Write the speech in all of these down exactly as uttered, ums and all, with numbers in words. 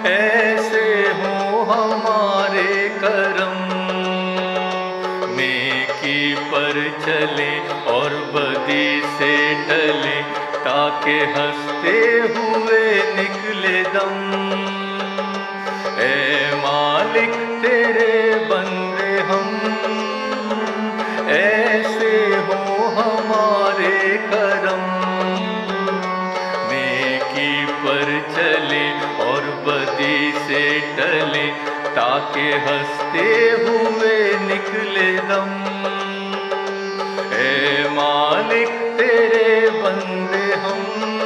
ऐसे हो हमारे करम, नेकी पर चले और बदी से टले, ताकि हंसते हुए निकले दम। ए मालिक तेरे बंदे हम, ऐसे हो हमारे करम, नेकी पर चले और बदी से टले, ताकि हंसते हुए निकले दम। ए मालिक तेरे बंदे हम।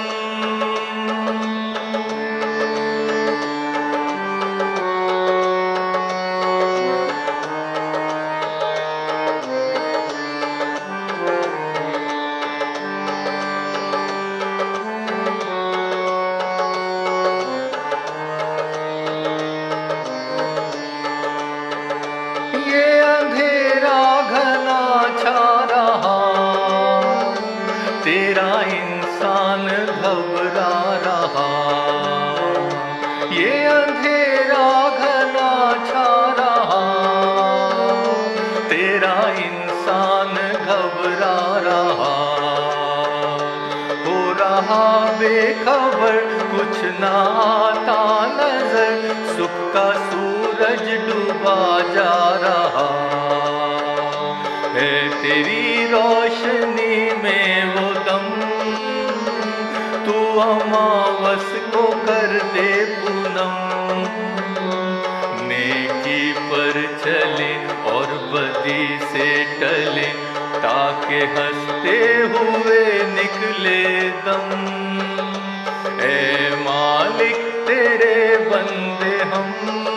तेरा इंसान घबरा रहा, ये अंधेरा घना छा रहा, तेरा इंसान घबरा रहा। हो रहा बेखबर कुछ ना आता नजर, सुख का सूरज डूबा जा रहा है। तेरी रोशनी में वो दम, तू अमावस को कर दे पूनम। नेकी पर चले और बदी से टले, ताकि हंसते हुए निकले दम। ए मालिक तेरे बंदे हम।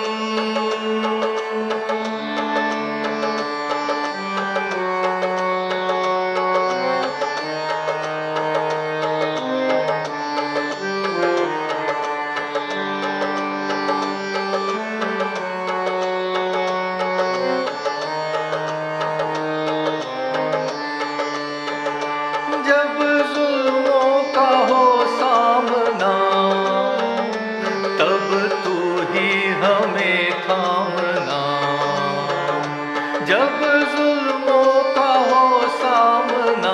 जब जुल्मों का हो सामना, तब तू ही हमें थामना। जब जुल्मों का हो सामना,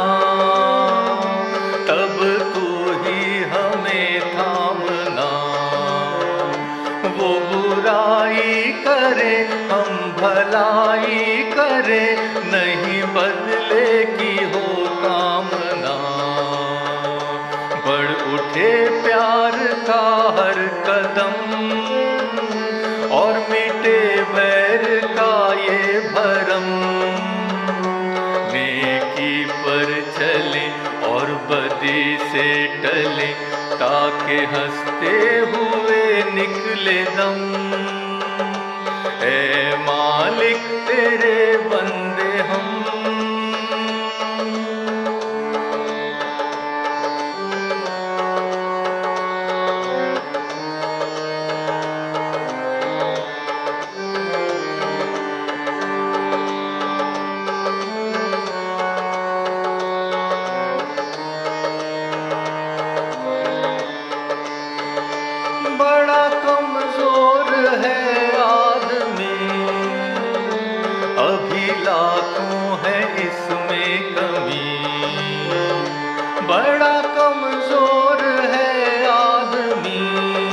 तब तू ही हमें थामना। वो बुराई करे हम भलाई करे, नहीं बदले की हो कामना। बढ़ उठे प्यार का हर कदम, और मिटे बैर का ये भरम। नेकी पर चले और बदी से टले, ताकि हंसते हुए निकले दम। ए मालिक तेरे बंदे हम। बड़ा कमजोर है आदमी, अभी लाखों है इसमें कमी। बड़ा कमजोर है आदमी,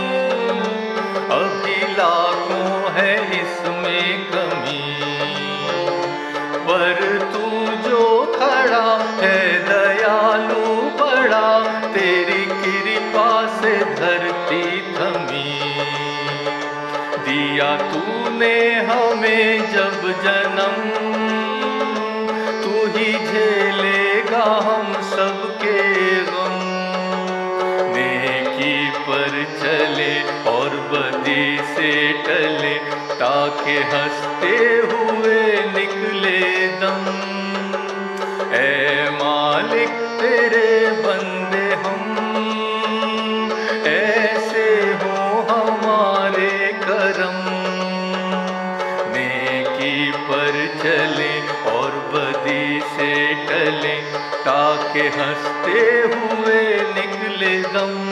अभी लाखों है इसमें कमी। पर तू जो खड़ा है दयालु बड़ा, तेरी कृपा से धरती थमी। दिया तूने हमें जब जन्म, तू ही झेलेगा हम सबके गम। नेकी पर चले और बदी से टले, ताकि हंसते हुए निकले दम। ए मालिक तेरे बंदे हम, ऐसे हो हमारे करम। नेकी पर चले और बदी से टले, ताकि हंसते हुए निकले दम।